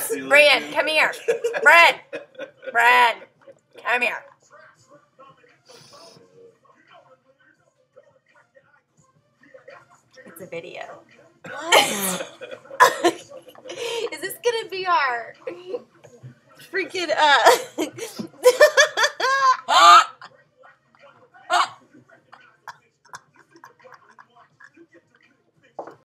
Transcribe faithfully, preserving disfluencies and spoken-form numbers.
Brian, come here. Brian. Brian, come here. It's a video. What? Is this gonna be our freaking uh